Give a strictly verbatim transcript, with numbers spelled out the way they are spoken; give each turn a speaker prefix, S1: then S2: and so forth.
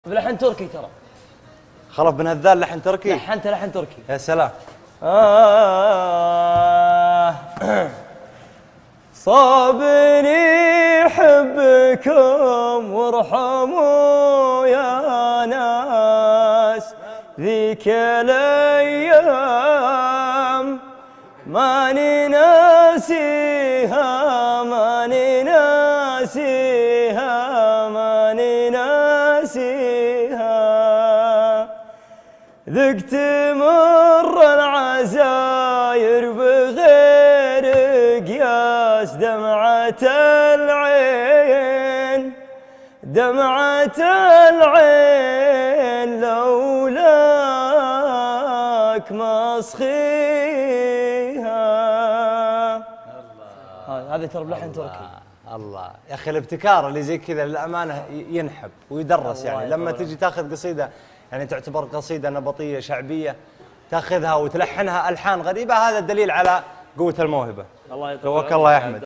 S1: بلحن تركي ترى.
S2: خلف بن هذال لحن تركي.
S1: لحنت لحن تركي.
S2: يا سلام.
S1: آه صابني حبكم وارحموا يا ناس ذيك الايام ماني ناسيها ماني ناسيها ماني ناسيها ذقت مر العزاير بغير قياس دمعة العين دمعة العين لولاك مصخيها. هذا ترى بلحن تركي.
S2: الله يا اخي الابتكار اللي زي كذا للامانه ينحب ويدرس، يعني لما تجي تاخذ قصيده يعني تعتبر قصيده نبطيه شعبيه تاخذها وتلحنها الحان غريبه، هذا دليل على قوه الموهبه.
S1: الله يطول
S2: توكل الله يا احمد.